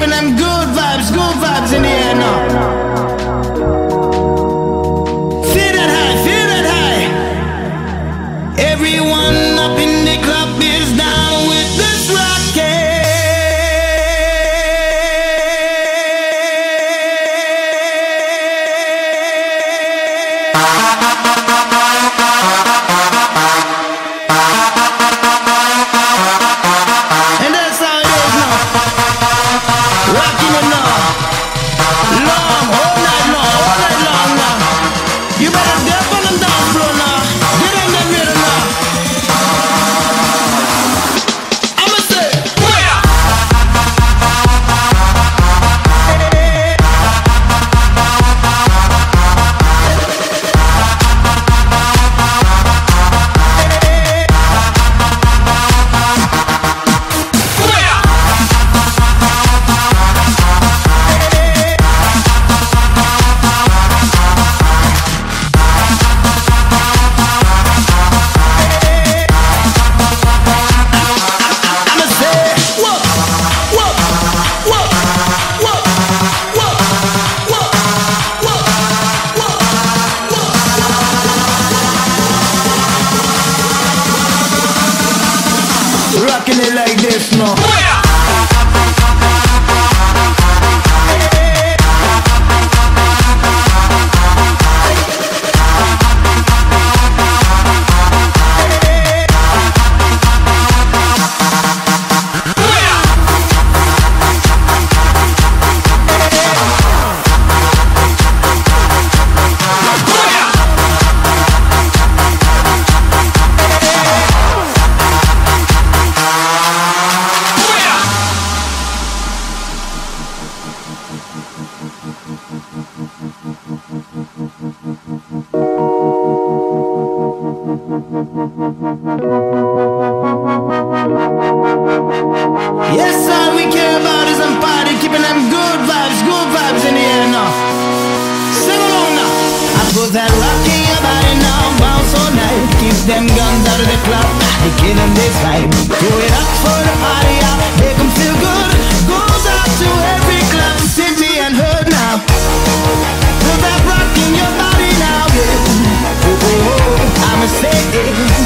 keeping them good vibes in the air now. Feel that high. Everyone up in the club is down with this rocket. And that's how it is now. Rocking it now. Long, all night long now. You better step on the dance floor now. Get in the middle now. I'ma say, where? Rocking it like this now. Yes, all we care about is some party, keeping them good vibes in the air now. Sing along now. I put that rock in your body now, bounce all night. Keep them guns out of the club, they kill them this vibe. Throw it up for the party out, make them feel good. Goes out to every club, city and hood now. Put that rock in your body now, yeah. Oh, I'ma say it.